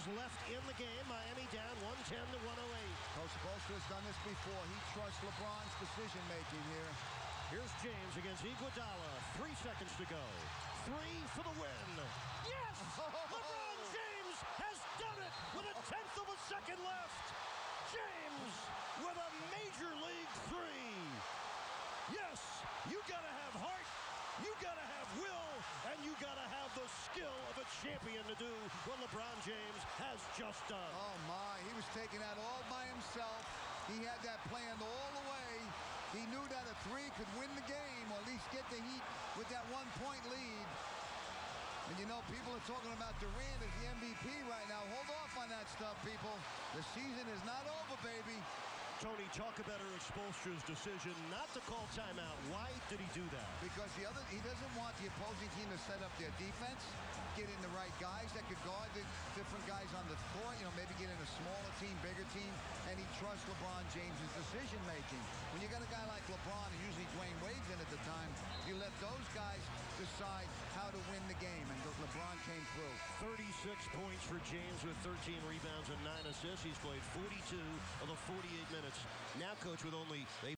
left in the game. Miami down 110 to 108. Coach Spoelstra has done this before. He trusts LeBron's decision-making here. Here's James against Iguodala. 3 seconds to go. 3 for the win. Yes! LeBron James has done it with a tenth of a second left. James with a major league 3. Yes, you gotta have heart, you gotta have will, and you gotta have the skill of a champion to do what LeBron James has just done. Oh my, he was taking that all by himself. He had that planned all the way. He knew that a 3 could win the game, or at least get the Heat with that 1-point lead. And you know, people are talking about Durant as the MVP right now. Hold off on that stuff, people. The season is not over, baby. Tony, talk about Erik Spoelstra's decision not to call timeout. Why did he do that? Because he doesn't want the opposing team to set up their defense, get in the right guys that could guard the different guys on the court, you know, maybe get in a smaller team, bigger team, and he trusts LeBron James' decision-making. When you got a guy like LeBron, and usually Dwayne Wade's in at the time, you let those guys decide how to win the game, and LeBron came through. 36 points for James with 13 rebounds and 9 assists. He's played 42 of the 48 minutes. Now, Coach, with only